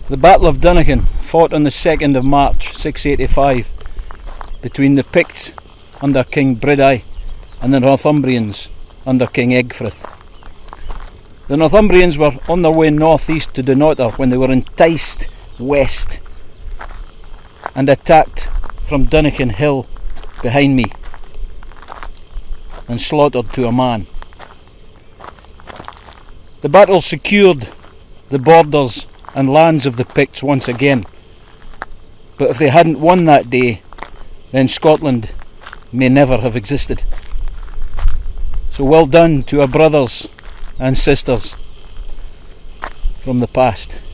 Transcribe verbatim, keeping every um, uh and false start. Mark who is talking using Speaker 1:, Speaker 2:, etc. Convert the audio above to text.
Speaker 1: The Battle of Dunnichen, fought on the second of March six eighty-five between the Picts under King Bridei and the Northumbrians under King Ecgfrith. The Northumbrians were on their way northeast to Dunnichen when they were enticed west and attacked from Dunnichen Hill behind me and slaughtered to a man. The battle secured the borders and lands of the Picts once again, but if they hadn't won that day, then Scotland may never have existed. So well done to our brothers and sisters from the past.